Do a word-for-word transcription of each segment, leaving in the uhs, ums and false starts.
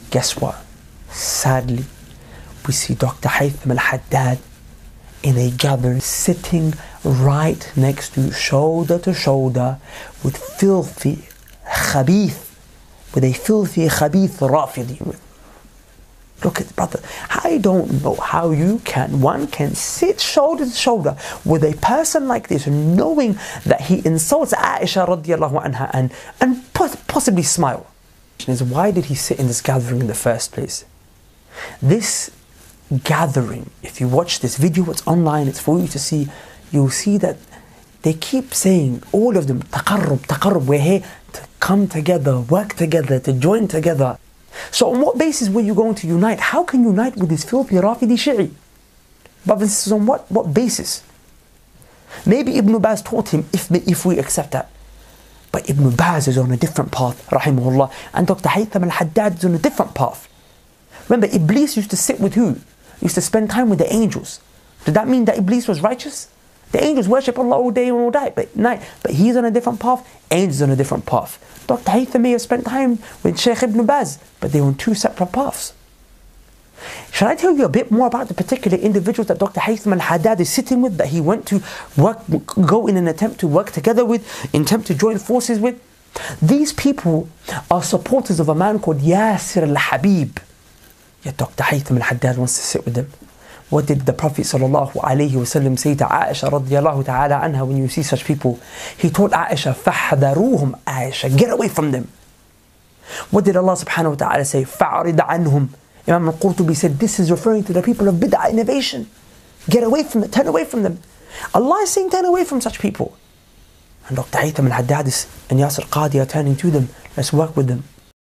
guess what? Sadly, we see Doctor Haytham Al-Haddad in a gathering sitting right next to, shoulder to shoulder, with filthy khabith, with a filthy khabith Rafidi. Look at brother, I don't know how you can, one can sit shoulder to shoulder with a person like this, knowing that he insults Aisha radiallahu anha, and, and possibly smile. Is why did he sit in this gathering in the first place? This gathering, if you watch this video, it's online, it's for you to see, you'll see that they keep saying, all of them, taqarrub, taqarrub, we're here to come together, work together, to join together. So on what basis were you going to unite? How can you unite with this filthy Rafidi Shi'i? But this is on what, what basis? Maybe Ibn Baz taught him, if, if we accept that. But Ibn Baz is on a different path, rahimahullah, and Doctor Haytham Al-Haddad is on a different path. Remember, Iblis used to sit with who? He used to spend time with the angels. Did that mean that Iblis was righteous? The angels worship Allah all day and all night, but night. But he's on a different path, angels on a different path. Doctor Haytham may have spent time with Shaykh Ibn Baz, but they were on two separate paths. Shall I tell you a bit more about the particular individuals that Doctor Haytham Al-Haddad is sitting with, that he went to work, go in an attempt to work together with, attempt to join forces with? These people are supporters of a man called Yasir Al-Habib. Yet Doctor Haytham Al-Haddad wants to sit with them. What did the Prophet sallallahu alaihi wasallam say to Aisha radiyallahu ta'ala anha when you see such people? He told Aisha, فَحْذَرُوهُمْ Aisha, get away from them. What did Allah subhanahu wa ta'ala say? فَعْرِضَ عَنْهُمْ Imam Al-Qurtubi said, this is referring to the people of bid'ah innovation. Get away from it, turn away from them. Allah is saying turn away from such people. And Doctor Haytham Al-Haddad and Yasir Qadi are turning to them. Let's work with them.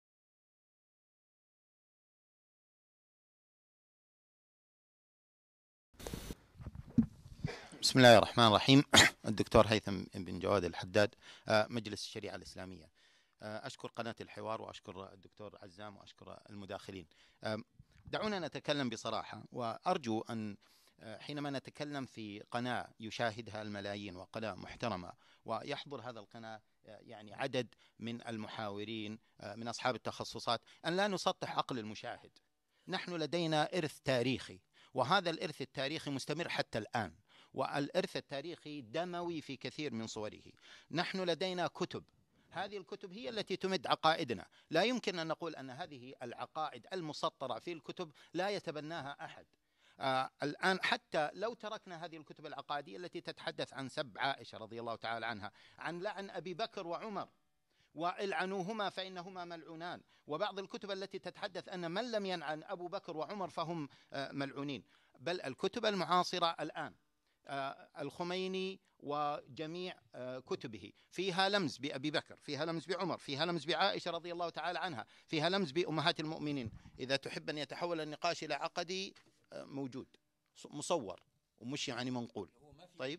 بسم الله الرحمن الرحيم. الدكتور هيثم بن جواد الحداد، مجلس الشريعة الإسلامية. أشكر قناة الحوار وأشكر الدكتور عزام وأشكر المداخلين. دعونا نتكلم بصراحة، وأرجو أن حينما نتكلم في قناة يشاهدها الملايين وقناة محترمة ويحضر هذا القناة يعني عدد من المحاورين من أصحاب التخصصات، أن لا نسطح عقل المشاهد. نحن لدينا إرث تاريخي، وهذا الإرث التاريخي مستمر حتى الآن، والإرث التاريخي دموي في كثير من صوره. نحن لدينا كتب، هذه الكتب هي التي تمد عقائدنا. لا يمكن أن نقول أن هذه العقائد المسطرة في الكتب لا يتبناها أحد. آه الآن حتى لو تركنا هذه الكتب العقائدية التي تتحدث عن سب عائشة رضي الله تعالى عنها، عن لعن أبي بكر وعمر والعنوهما فإنهما ملعونان، وبعض الكتب التي تتحدث أن من لم يلعن أبو بكر وعمر فهم آه ملعونين، بل الكتب المعاصرة الآن آه الخميني وجميع آه كتبه فيها لمز بأبي بكر، فيها لمز بعمر، فيها لمز بعائشة رضي الله تعالى عنها، فيها لمز بأمهات المؤمنين. إذا تحب أن يتحول النقاش إلى عقدي آه موجود مصور ومش يعني منقول. طيب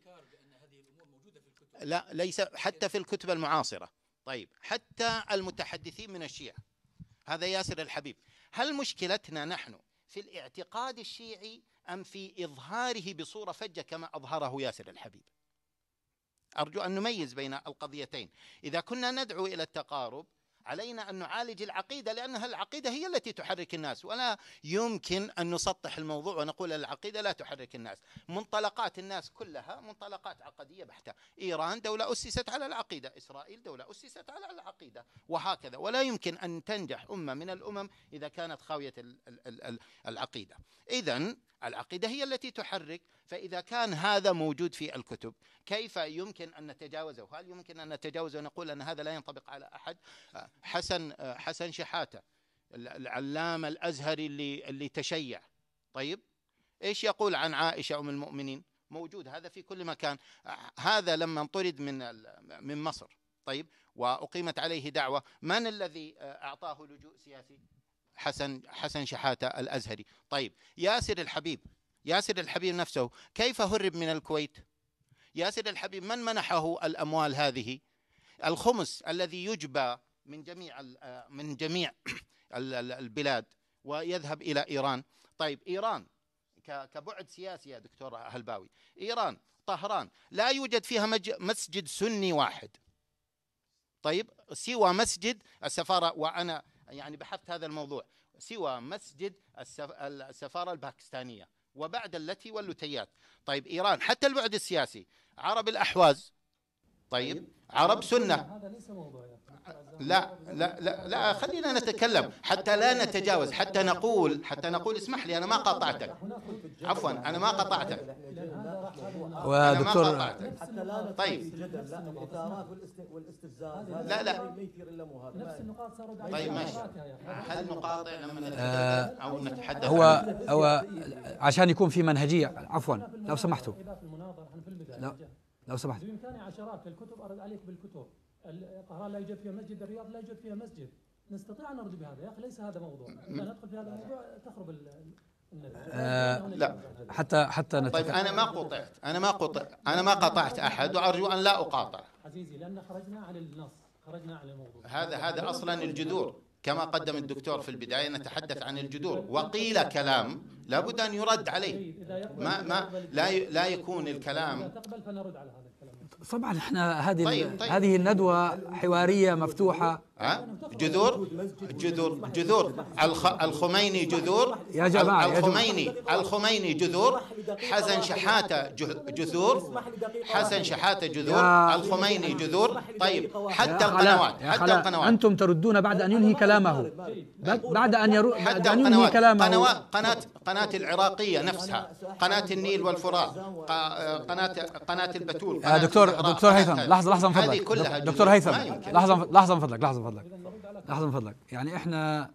لا، ليس حتى في الكتب المعاصرة. طيب حتى المتحدثين من الشيعة، هذا ياسر الحبيب. هل مشكلتنا نحن في الاعتقاد الشيعي أم في إظهاره بصورة فجة كما أظهره ياسر الحبيب؟ أرجو أن نميز بين القضيتين. إذا كنا ندعو إلى التقارب علينا أن نعالج العقيدة، لأنها العقيدة هي التي تحرك الناس، ولا يمكن أن نسطح الموضوع ونقول العقيدة لا تحرك الناس. منطلقات الناس كلها منطلقات عقدية بحتة. إيران دولة أسست على العقيدة، إسرائيل دولة أسست على العقيدة، وهكذا. ولا يمكن أن تنجح أمة من الأمم إذا كانت خاوية العقيدة. إذن العقيدة هي التي تحرك. فإذا كان هذا موجود في الكتب، كيف يمكن أن نتجاوزه؟ هل يمكن أن نتجاوزه ونقول أن هذا لا ينطبق على أحد؟ حسن حسن شحاتة العلامة الأزهري اللي اللي تشيع، طيب إيش يقول عن عائشة أم المؤمنين؟ موجود هذا في كل مكان. هذا لما طرد من من مصر، طيب، وأقيمت عليه دعوة، من الذي أعطاه لجوء سياسي؟ حسن حسن شحاتة الأزهري. طيب ياسر الحبيب، ياسر الحبيب نفسه كيف هرب من الكويت؟ ياسر الحبيب من منحه الأموال هذه؟ الخمس الذي يجبى من جميع من جميع البلاد ويذهب إلى إيران. طيب إيران كبعد سياسي يا دكتور هلباوي، إيران طهران لا يوجد فيها مسجد سني واحد، طيب، سوى مسجد السفارة. وأنا يعني بحثت هذا الموضوع، سوى مسجد السفارة الباكستانية وبعد التي واللتيات. طيب إيران حتى البعد السياسي، عرب الأحواز، طيب عرب سنة. هذا ليس موضوع. لا لا لا لا خلينا نتكلم حتى لا نتجاوز، حتى نقول حتى نقول اسمح لي أنا ما قاطعتك، عفوا أنا ما قاطعتك ودكتور. طيب لا لا نفس النقاط صاروا. طيب ماشي، هل نقاطع لما نتحدث أو نتحدث؟ هو هو عشان يكون في منهجية، عفوا لو سمحتوا، لو, لو سمحت بإمكاني عشرات الكتب أرد عليك بالكتب. القاهرة لا يوجد فيها مسجد، الرياض لا يوجد فيها مسجد، نستطيع أن نرد بهذا. يا أخي ليس هذا موضوع، إذا ندخل في هذا الموضوع تخرب النبي. آه لا حتى حتى نتكلم. طيب أنا ما قطعت، أنا ما قطعت أنا ما قطعت أحد، وأرجو أن لا أقاطع عزيزي، لأن خرجنا عن النص، خرجنا عن الموضوع. هذا هذا أصلا الجذور كما قدم الدكتور في البداية، نتحدث عن الجذور، وقيل كلام لابد أن يرد عليه. ما ما لا لا يكون الكلام. تقبل فنرد على هذا الكلام. طبعا احنا هذه طيب طيب. هذه الندوة حوارية مفتوحة. ها جذور جذور جذور الخميني جذور يا جماعة، الخميني الخميني جذور، حسن شحاتة جذور، حسن شحاتة جذور، الخميني جذور. طيب حتى القنوات، حتى القنوات أنتم تردون بعد أن ينهي كلامه، بعد أن يرو بعد أن ينهي كلامه. قنوات قناة قناة العراقية نفسها، قناة النيل والفرات، قناة قناة البتول. يا دكتور دكتور هيثم، لحظة لحظة من هذه فضلك. كلها دكتور هيثم، ما لحظة لحظة من فضلك، لحظة من فضلك، لحظة من فضلك. يعني احنا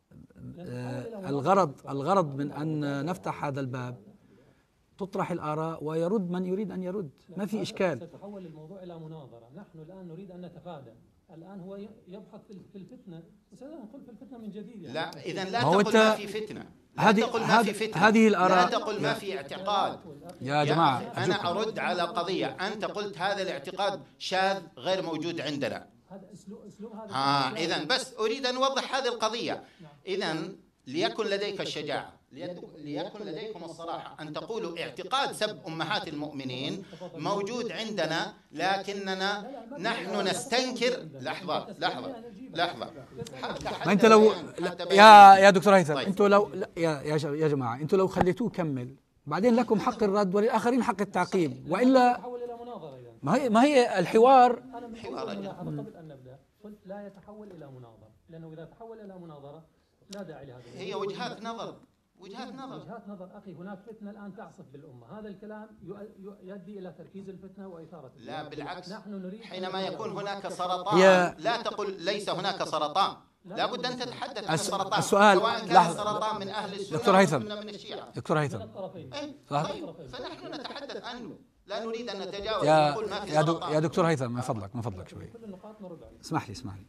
آه الغرض الغرض من أن نفتح هذا الباب، تطرح الآراء ويرد من يريد أن يرد، ما في إشكال. سيتحول الموضوع إلى مناظرة. نحن الآن نريد أن نتفادى، الآن هو يبحث في الفتنة وسندخل في الفتنة من جديد. يعني لا إذا لا تقل ما في فتنة، لا تقل ما في فتنة، هذه الآراء، لا تقل ما في اعتقاد. يا جماعة أنا أرد على قضية، أنت قلت هذا الاعتقاد شاذ غير موجود عندنا. هذا اسلوب اسلوب هذا. ها إذا بس أريد أن أوضح هذه القضية. إذا ليكن لديك الشجاعة، ليكن لديكم الصراحة أن تقولوا اعتقاد سب أمهات المؤمنين موجود عندنا، لكننا نحن نستنكر. لحظة لحظة لحظة ما أنت لو يا يا دكتور هيثم، طيب. أنتوا لو يا يا يا جماعة، أنتوا لو خليتوه كمل بعدين لكم حق الرد وللآخرين حق التعقيب، وإلا ما هي ما هي الحوار. حوار قبل أن نبدأ قلت لا يتحول إلى مناظرة، لأنه إذا تحول إلى مناظرة لا داعي لهذا. هي وجهات نظر، وجهات نظر وجهات نظر أخي. هناك فتنة الآن تعصف بالأمة، هذا الكلام يؤدي إلى تركيز الفتنة وإثارة. لا بالعكس، نحن نريد حينما يكون هناك سرطان لا تقل ليس هناك سرطان، لا بد أن تتحدث عن السرطان، السؤال سواء كان السرطان من أهل السنة دكتور هيثم، من الشيعة. دكتور هيثم، طيب فنحن نتحدث عنه، لا نريد أن نتجاوز يا نقول ما في يا, سرطان. يا دكتور هيثم من فضلك من فضلك شوي، اسمح لي اسمح لي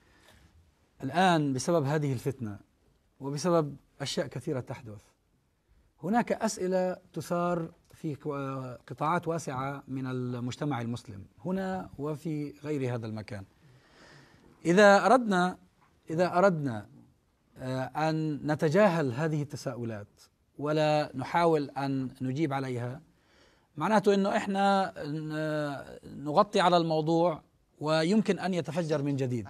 الآن بسبب هذه الفتنة وبسبب أشياء كثيرة تحدث، هناك أسئلة تثار في قطاعات واسعة من المجتمع المسلم هنا وفي غير هذا المكان. إذا أردنا إذا أردنا أن نتجاهل هذه التساؤلات ولا نحاول أن نجيب عليها، معناته أنه إحنا نغطي على الموضوع ويمكن أن يتفجر من جديد.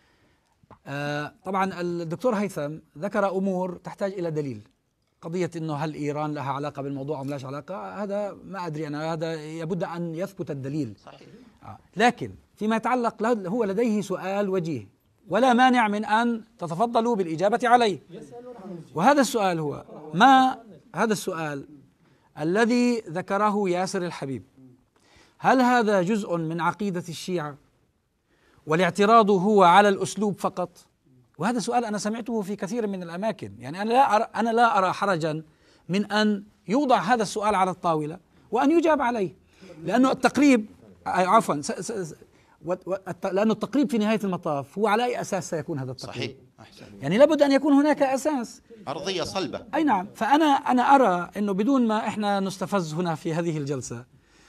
طبعا الدكتور هيثم ذكر أمور تحتاج إلى دليل. قضية أنه هل إيران لها علاقة بالموضوع أو لاش علاقة، هذا ما أدري أنا، هذا يبد أن يثبت الدليل. صحيح. لكن فيما يتعلق هو لديه سؤال وجيه ولا مانع من أن تتفضلوا بالإجابة عليه، وهذا السؤال هو ما هذا السؤال الذي ذكره ياسر الحبيب، هل هذا جزء من عقيدة الشيعة والاعتراض هو على الأسلوب فقط؟ وهذا سؤال أنا سمعته في كثير من الأماكن. يعني أنا لا أرى أنا لا أرى حرجا من أن يوضع هذا السؤال على الطاولة وأن يجاب عليه، لأنه التقريب عفوا لأنه التقريب في نهاية المطاف هو على أي أساس سيكون هذا التقريب؟ صحيح. أحسن. يعني لابد أن يكون هناك أساس، أرضية صلبة. أي نعم. فأنا أنا أرى أنه بدون ما إحنا نستفز هنا في هذه الجلسة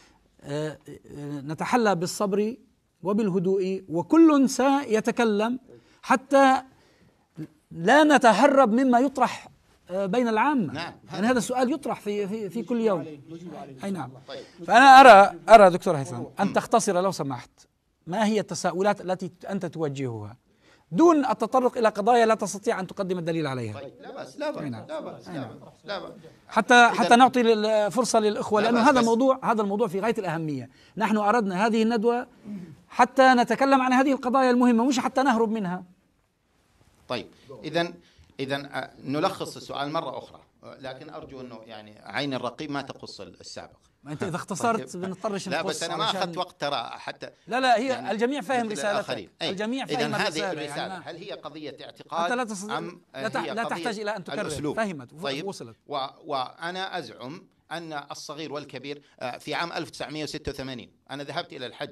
نتحلى بالصبر وبالهدوء، وكل سيتكلم حتى لا نتهرب مما يطرح بين العامة. نعم. يعني هذا السؤال يطرح في في في كل يوم. أي نعم. فأنا أرى أرى دكتور هيثم أن تختصر لو سمحت، ما هي التساؤلات التي أنت توجهها؟ دون التطرق إلى قضايا لا تستطيع أن تقدم الدليل عليها. طيب لا بأس لا بأس لا بأس لا بأس لا بأس حتى حتى نعطي فرصة للإخوة، لأنه هذا بس الموضوع هذا الموضوع في غاية الأهمية. نحن أردنا هذه الندوة حتى نتكلم عن هذه القضايا المهمة، مش حتى نهرب منها. طيب إذا إذا نلخص السؤال مرة أخرى، لكن أرجو أنه يعني عين الرقيب ما تقص السابق. ما أنت إذا اختصرت بنضطرش لا نقص. بس أنا ما أخذت وقت ترى حتى. لا لا هي يعني الجميع فاهم رسالتك، الجميع فاهم هذه الرسالة. الرسالة يعني هل هي قضية اعتقاد لا, تص... أم لا, تح... هي لا قضية تحتاج إلى أن تكرر. الأسلوب؟ فهمت طيب وصلت. و... وأنا أزعم أن الصغير والكبير في عام ألف وتسعمئة وستة وثمانين أنا ذهبت إلى الحج،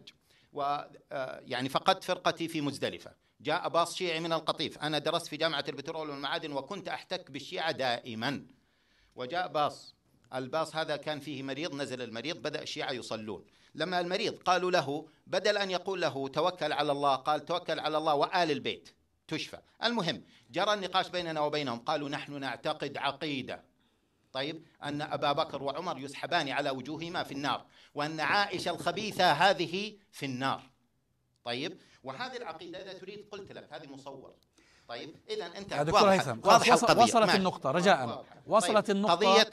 ويعني فقدت فرقتي في مزدلفة. جاء باص شيعي من القطيف، أنا درست في جامعة البترول والمعادن وكنت أحتك بالشيعة دائما، وجاء باص، الباص هذا كان فيه مريض، نزل المريض بدأ الشيعة يصلون. لما المريض قالوا له بدل أن يقول له توكل على الله قال توكل على الله وآل البيت تشفى. المهم جرى النقاش بيننا وبينهم، قالوا نحن نعتقد عقيدة طيب أن أبا بكر وعمر يسحبان على وجوههما في النار، وأن عائشة الخبيثة هذه في النار. طيب وهذه العقيدة إذا تريد قلت لك هذه مصور. طيب إذا أنت يا دكتور هيثم وصل وصلت النقطة رجاء، وصلت طيب. النقطة قضية،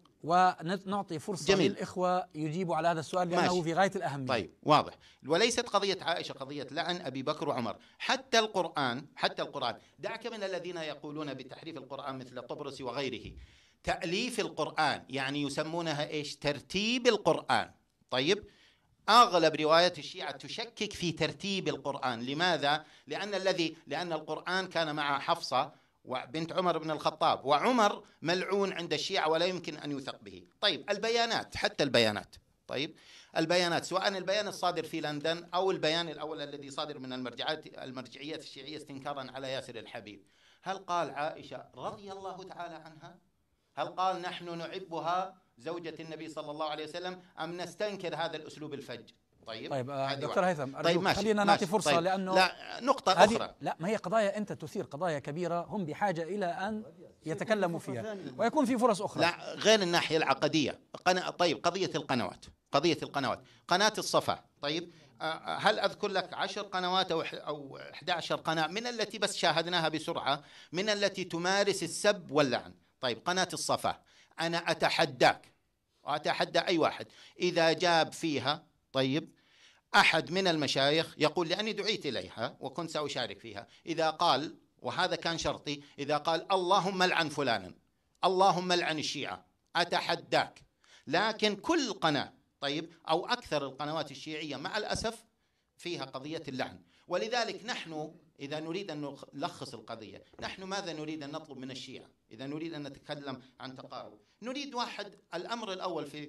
ونعطي فرصة جميل. للإخوة يجيبوا على هذا السؤال لأنه ماشي. في غاية الأهمية. طيب واضح، وليست قضية عائشة قضية لعن أبي بكر وعمر. حتى القرآن حتى القرآن دعك من الذين يقولون بتحريف القرآن مثل الطبرسي وغيره، تأليف القرآن يعني يسمونها إيش؟ ترتيب القرآن. طيب أغلب روايات الشيعة تشكك في ترتيب القرآن. لماذا؟ لأن الذي لأن القرآن كان مع حفصة وبنت عمر بن الخطاب، وعمر ملعون عند الشيعة ولا يمكن أن يوثق به. طيب البيانات، حتى البيانات، طيب البيانات سواء البيان الصادر في لندن أو البيان الأول الذي صادر من المرجعات المرجعيات الشيعية استنكارا على ياسر الحبيب، هل قال عائشة رضي الله تعالى عنها؟ هل قال نحن نعبها زوجة النبي صلى الله عليه وسلم، أم نستنكر هذا الأسلوب الفج؟ طيب طيب دكتور هيثم طيب ماشي خلينا نعطي فرصة طيب لأنه لا نقطة أخرى. لا ما هي قضايا أنت تثير قضايا كبيرة، هم بحاجة إلى أن يتكلموا فيها ويكون في فرص أخرى. لا غير الناحية العقدية. قنا... طيب قضية القنوات قضية القنوات قناة الصفا، طيب هل أذكر لك عشر قنوات أو أو إحدى عشر قناة من التي بس شاهدناها بسرعة من التي تمارس السب واللعن؟ طيب قناة الصفا أنا أتحداك وأتحدى أي واحد إذا جاب فيها طيب أحد من المشايخ يقول لأني دعيت إليها وكنت سأشارك فيها، إذا قال وهذا كان شرطي، إذا قال اللهم لعن فلانا اللهم لعن الشيعة أتحداك. لكن كل قناة طيب أو أكثر القنوات الشيعية مع الأسف فيها قضية اللعن. ولذلك نحن إذا نريد أن نلخص القضية، نحن ماذا نريد أن نطلب من الشيعة إذا نريد أن نتكلم عن تقارب؟ نريد واحد، الأمر الأول في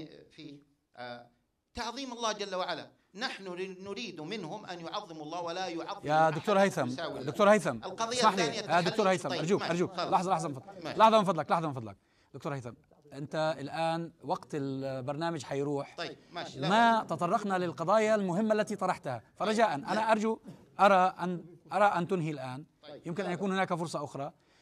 في آه تعظيم الله جل وعلا. نحن نريد منهم أن يعظموا الله ولا يعظموا. يا دكتور هيثم دكتور هيثم اسمح لي يا دكتور هيثم طيب أرجوك أرجوك لحظة لحظة من فضلك لحظة من فضلك لحظة من فضلك دكتور هيثم، أنت الآن وقت البرنامج حيروح. طيب ماشي. ما تطرقنا للقضايا المهمة التي طرحتها، فرجاء أنا أرجو أرى أن أرى أن تنهي الآن. يمكن أن يكون هناك فرصة أخرى.